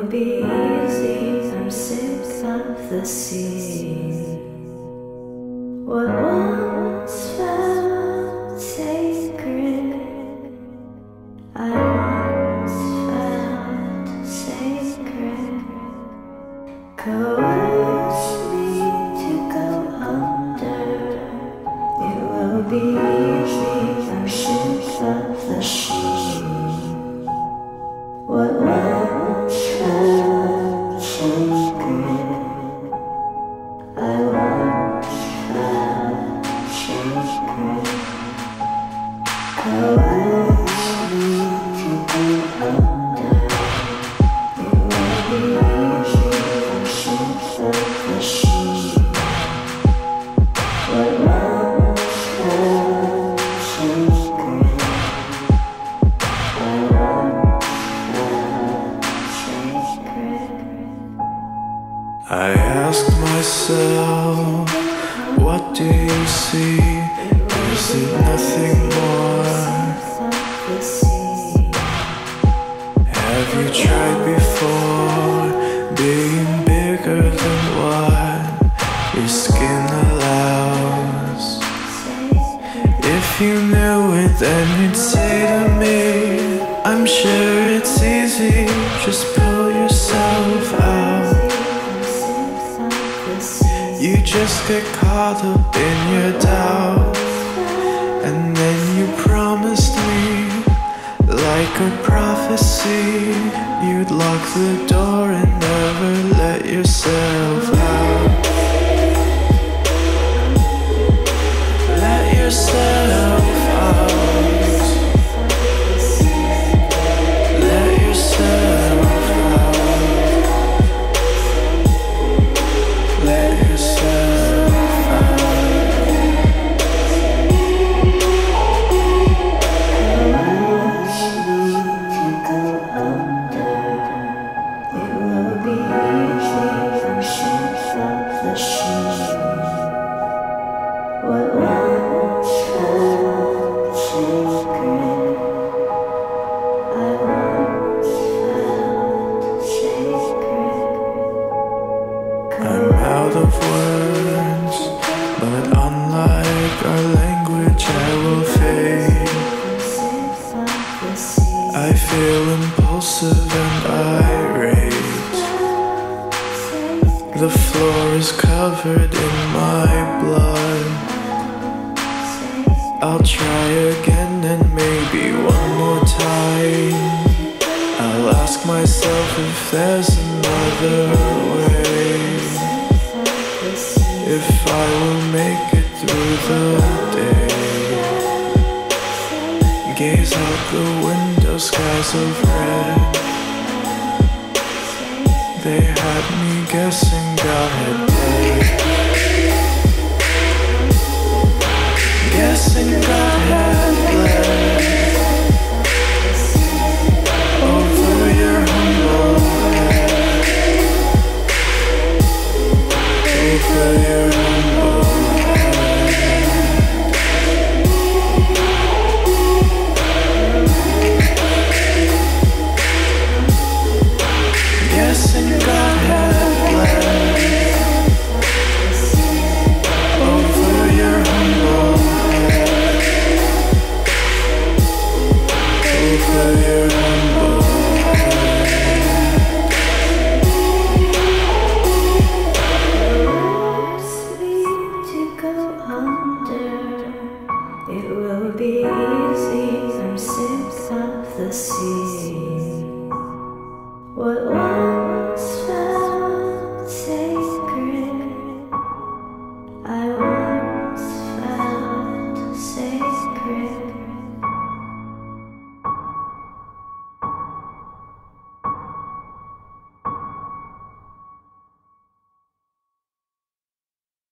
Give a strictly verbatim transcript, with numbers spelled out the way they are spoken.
will be easy, I'm sick of the sea. What once felt sacred, I once felt sacred, coerce me to go under. It will be easy, I'm sick of the sea. What once felt sacred, I once felt sacred, coerce me to go under. It will be easy, I'm sick of the sea. What once felt sacred, I once I asked myself, what do you see? Is it nothing more? Have you tried before being bigger than what your skin allows? If you knew it, then you'd say to me, I'm sure it's easy, just pull yourself out. You just get caught up in your doubt, and then you promised me, like a prophecy, you'd lock the door and never let yourself out. Let yourself out. Let yourself out. Let yourself What once felt sacred, I once felt sacred. I'm out of words, but unlike our language I will fade. I feel impulsive and irate. The floor is covered in my blood. I'll try again and maybe one more time. I'll ask myself if there's another way, if I will make it through the day. Gaze out the window, skies of red. They had me guessing God had died. Guessing God had bled over your humble head, over your humble head. Guessing God had bled over your humble head, over your humble head. Force me to go under. It will be easy, I'm sick of the sea.